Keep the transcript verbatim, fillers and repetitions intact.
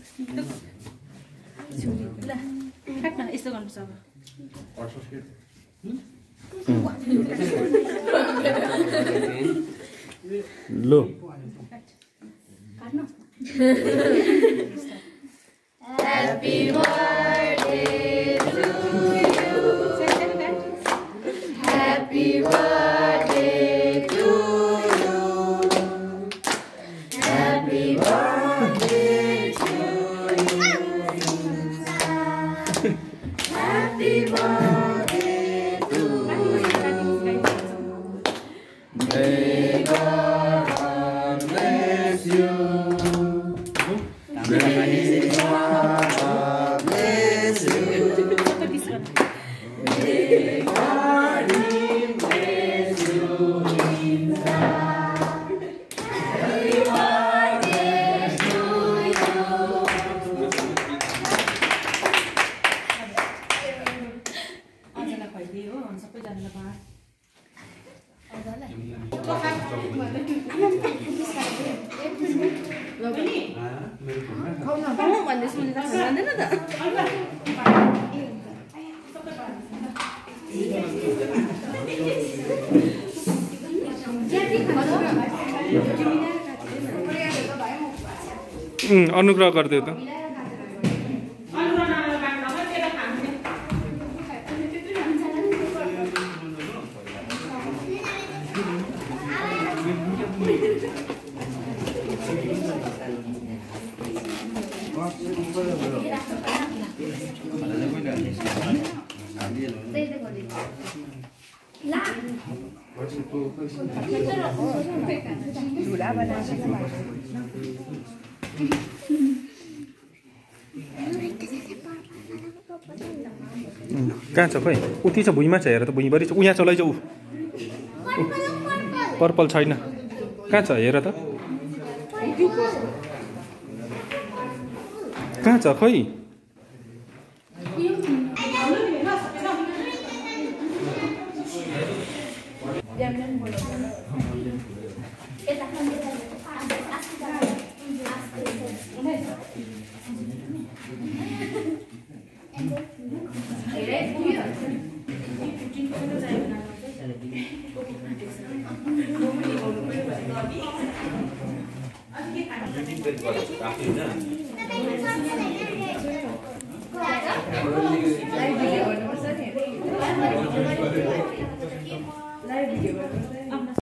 ल काट्न यस्तो गर्नुपर्छ अब लो काट्नु Happy birthday to you. Happy birthday to you. Happy birthday to you. Happy birthday to you. May God bless you. अनुग्रह गरिदियो त कहाँ छ खोइ उति छ भुइँमा छ हेर त भुइँभरि छ उ यहाँ छ लैजाऊ पर्पल छैन कहाँ छ हेर त कहाँ छ खोइ Live video